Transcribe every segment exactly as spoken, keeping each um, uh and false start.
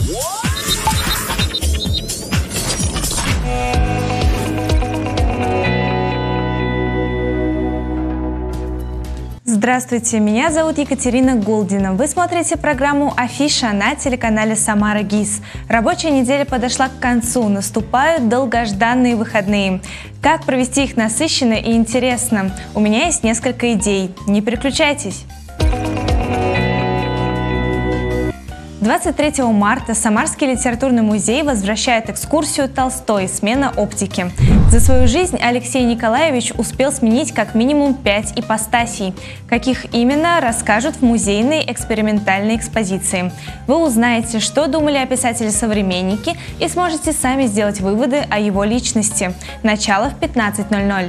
Здравствуйте, меня зовут Екатерина Гулдина. Вы смотрите программу «Афиша» на телеканале «Самара ГИС». Рабочая неделя подошла к концу, наступают долгожданные выходные. Как провести их насыщенно и интересно? У меня есть несколько идей. Не переключайтесь! двадцать третьего марта Самарский литературный музей возвращает экскурсию «Толстой. Смена оптики». За свою жизнь Алексей Николаевич успел сменить как минимум пять ипостасей. Каких именно, расскажут в музейной экспериментальной экспозиции. Вы узнаете, что думали о писателе-современнике, и сможете сами сделать выводы о его личности. Начало в пятнадцать ноль ноль.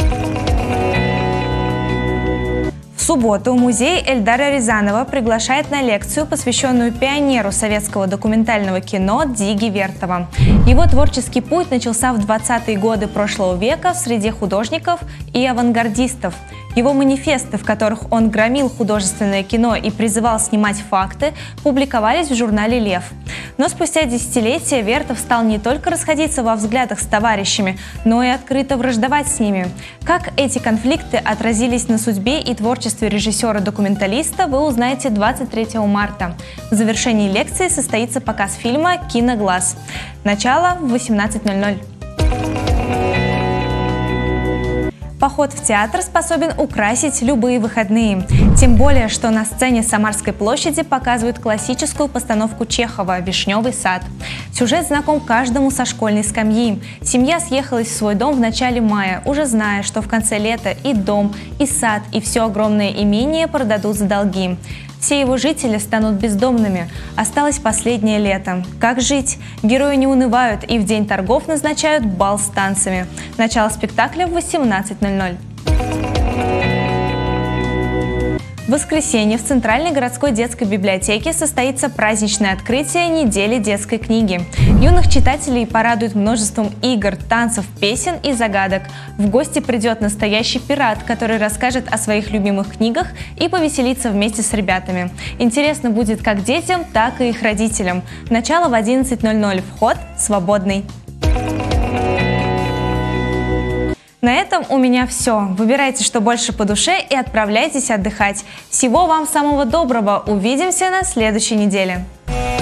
В субботу музей Эльдара Рязанова приглашает на лекцию, посвященную пионеру советского документального кино Диге Вертова. Его творческий путь начался в двадцатые годы прошлого века в среде художников и авангардистов. Его манифесты, в которых он громил художественное кино и призывал снимать факты, публиковались в журнале «Лев». Но спустя десятилетия Вертов стал не только расходиться во взглядах с товарищами, но и открыто враждовать с ними. Как эти конфликты отразились на судьбе и творчестве режиссера-документалиста, вы узнаете двадцать третьего марта. В завершении лекции состоится показ фильма «Киноглаз». Начало в восемнадцать ноль ноль. Поход в театр способен украсить любые выходные. Тем более, что на сцене Самарской площади показывают классическую постановку Чехова «Вишневый сад». Сюжет знаком каждому со школьной скамьи. Семья съехалась в свой дом в начале мая, уже зная, что в конце лета и дом, и сад, и все огромное имение продадут за долги. Все его жители станут бездомными. Осталось последнее лето. Как жить? Герои не унывают и в день торгов назначают бал с танцами. Начало спектакля в восемнадцать ноль ноль. В воскресенье в Центральной городской детской библиотеке состоится праздничное открытие недели детской книги. Юных читателей порадует множеством игр, танцев, песен и загадок. В гости придет настоящий пират, который расскажет о своих любимых книгах и повеселится вместе с ребятами. Интересно будет как детям, так и их родителям. Начало в одиннадцать ноль ноль. Вход свободный. На этом у меня все. Выбирайте, что больше по душе, и отправляйтесь отдыхать. Всего вам самого доброго. Увидимся на следующей неделе.